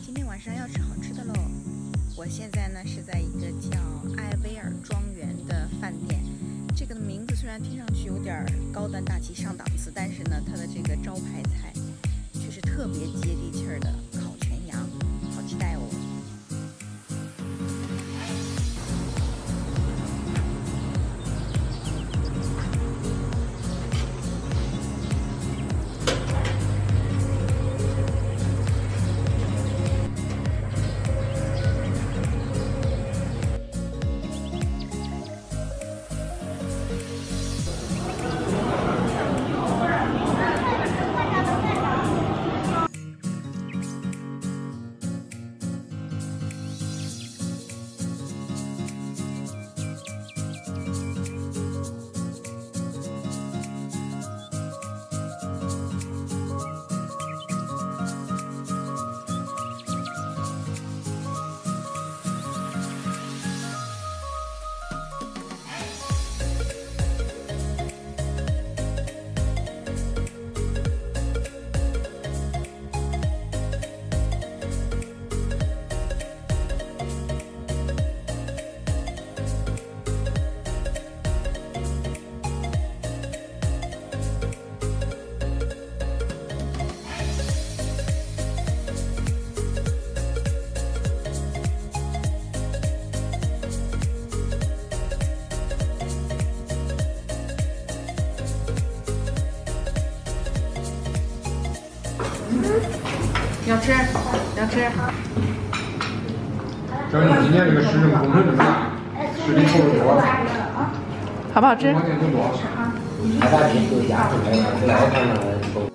今天晚上要吃好吃的喽！我现在呢是在一个叫艾薇儿庄园的饭店，这个名字虽然听上去有点高端大气上档次，但是呢，它的这个招牌菜却是特别接地气儿的烤全羊，好期待哦！ 要吃，要吃。 像你今天这个市政工程这么大，实力投入多， 好不好吃？ 关键更多。 他把这都压出来了，来看了都。